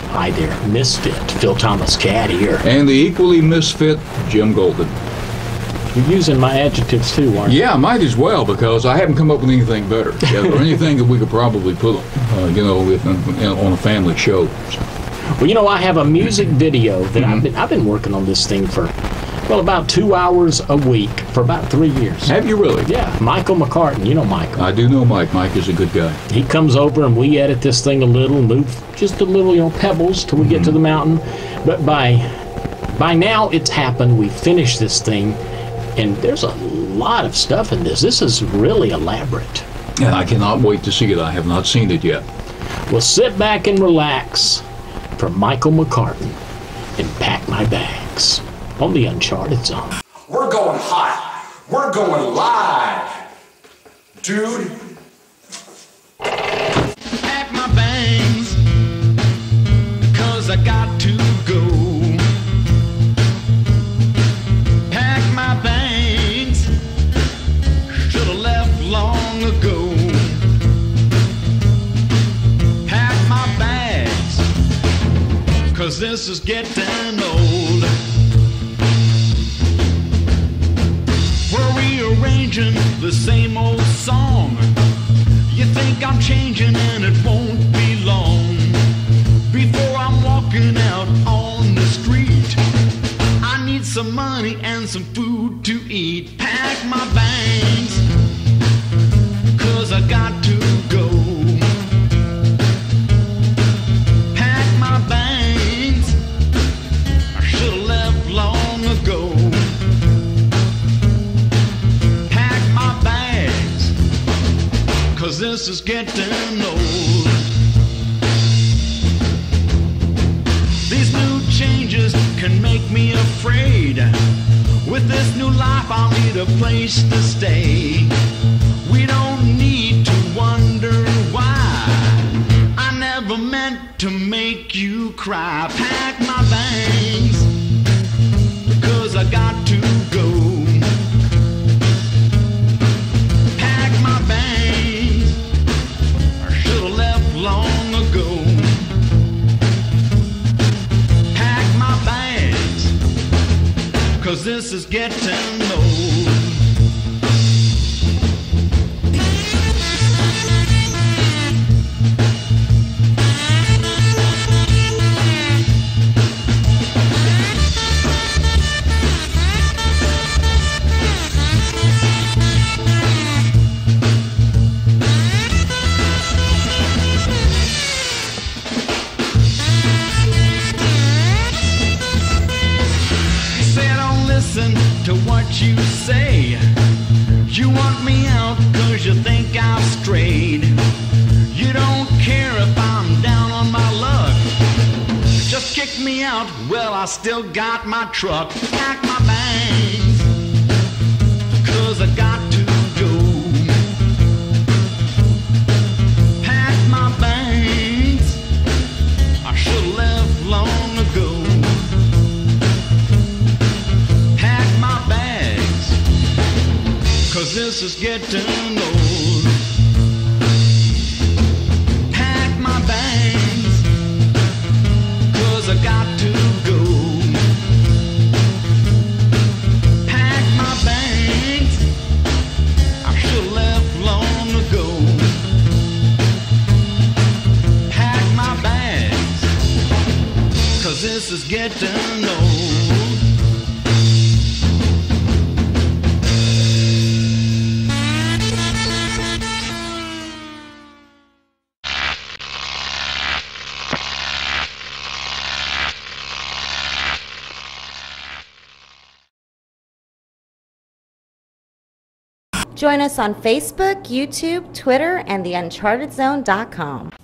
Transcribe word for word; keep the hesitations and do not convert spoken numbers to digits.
Hi there, misfit. Phil Thomas Cat here. And the equally misfit Jim Golden. You're using my adjectives too, aren't you? Yeah, might as well, because I haven't come up with anything better, yeah, or anything that we could probably put, uh, you know, with, uh, on a family show. So. Well, you know, I have a music video that mm-hmm. I've been I've been working on this thing for, well, about two hours a week for about three years. Have you really? Yeah, Rayeko McCartan. You know Michael. I do know Mike. Mike is a good guy. He comes over and we edit this thing a little, move just a little, you know, pebbles till we mm-hmm. get to the mountain. But by by now it's happened. We finished this thing, and there's a lot of stuff in this. This is really elaborate. And I cannot wait to see it. I have not seen it yet. Well, sit back and relax for Rayeko McCartan and pack my bags on the Uncharted Zone. We're going hot. We're going live. Dude. Pack my bags, cause I got to go. Pack my bags, should've left long ago. Pack my bags, cause this is getting old. Rearranging the same old song. You think I'm changing and it won't be long before I'm walking out on the street. I need some money and some food to eat. Pack my bags, cause I got to go. Pack my bags, I should've left long ago. Cause this is getting old. These new changes can make me afraid. With this new life I'll need a place to stay. We don't need to wonder why I never meant to make you cry. Pack my bags, because I got to go. Long ago. Pack my bags, cause this is getting old. Listen to what you say. You want me out cause you think I've strayed. You don't care if I'm down on my luck. Just kick me out, well I still got my truck. Pack my bags, cause I got to go. Pack my bags, I should've left long ago. Cause this is getting old. Pack my bags, cause I got to go. Pack my bags, I should've left long ago. Pack my bags, cause this is getting old. Join us on Facebook, YouTube, Twitter, and the uncharted zone dot com.